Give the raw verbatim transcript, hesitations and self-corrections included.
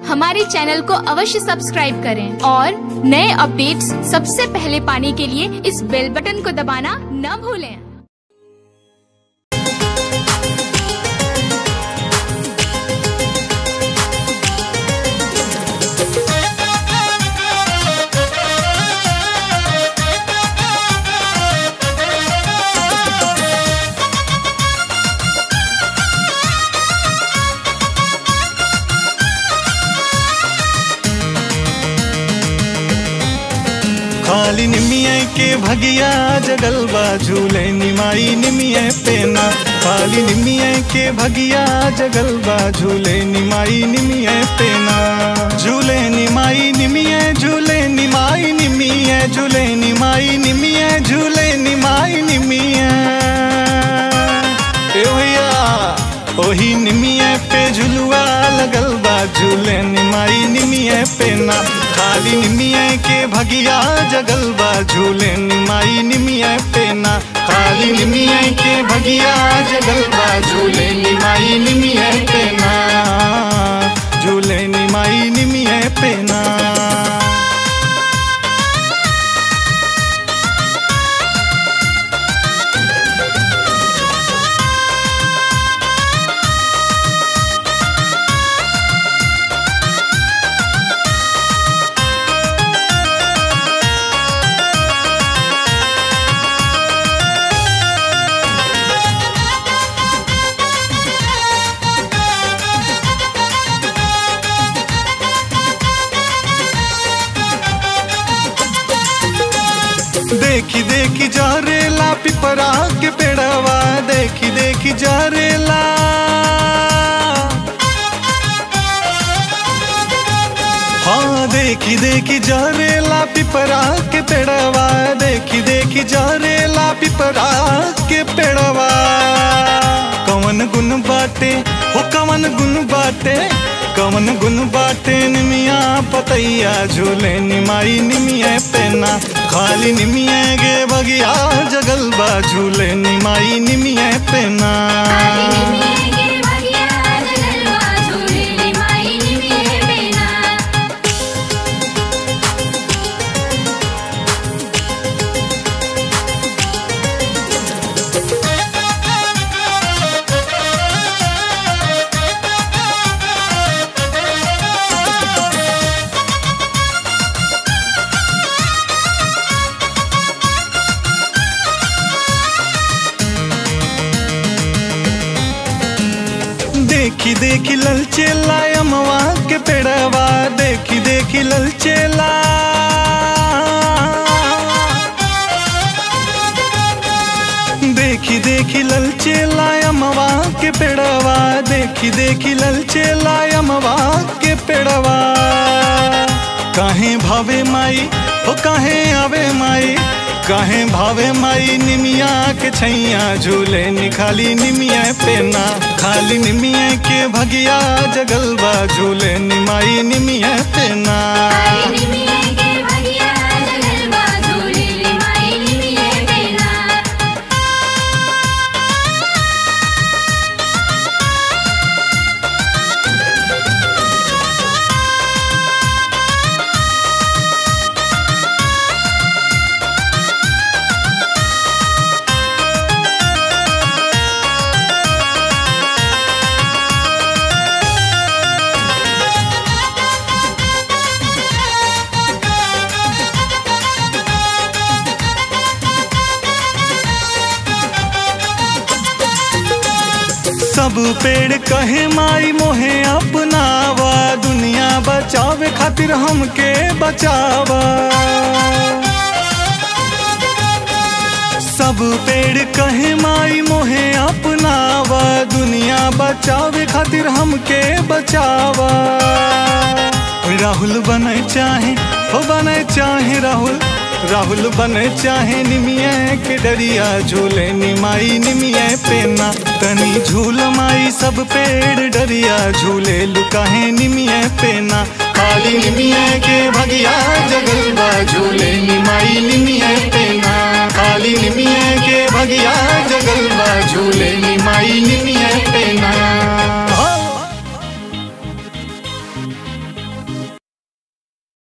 हमारे चैनल को अवश्य सब्सक्राइब करें और नए अपडेट्स सबसे पहले पाने के लिए इस बेल बटन को दबाना न भूलें। खाली निमिये के भगिया जगल बा झूले निमाई निमिये पेना। खाली निमिये के भगिया जगल बा झूले निमाई निमिये पेना। झूले निमाई निमिये झूले निमाई निमिये झूले निमाई निमिये झूले निमाई निमिये। ए भैया ओही निमिये पे झुलुआ लगल बा झूले निमाई निमिये पेना। खाली निमिये के भगिया जगल बा झूले निमाई निमिये पेना। खाली निमिये के भगिया जगल बा झूले निमाई निमिये पेना। झूले निमाई निमिये पेना। देखी देखी जा रेला पिपरा के पेड़वा। देखी देखी जा रेला हाँ देखी देखी जा रेला पिपरा के पेड़वा। देखी देखी जा रेला पिपरा के पेड़वा। कवन गुन बाटे हो कवन गुन बाटे कवन गुन बाटे निमिया पतैया झूले निमाई निमिये पेना। खाली निमिये गे भगिया जगल बा झूले निमाई निमिये पेना। देखी देखी ललचेला अमवा के पेड़वा। देखी देखी ललचेला देखी देखी ललचेला अमवा के पेड़वा। देखी देखी ललचेला अमवा के पेड़वा। काहे भावे माई हो काहे आवे माई काहे भावे माई निमिया के छैया झूले निखाली निमिये पेना। खाली निमिये के भगिया जगल बा झूले निमाई निमिये पेना। सब पेड़ कहे माई मोहे अपनावा। दुनिया बचावे खातिर हमके बचावा। सब पेड़ कहे माई मोहे अपनावा। दुनिया बचावे खातिर हमके बचावा। राहुल बने चाहे हो बने चाहे राहुल राहुल बने चाहे निमिये के डरिया झूले निमाई निमिये पेना। तनी झूल माई सब पेड़ डरिया झूले लुकाहे निमिये पेना। खाली निमिये के भगिया जगल बा झूले निमाई निमिये पेना। खाली निमिये के भगिया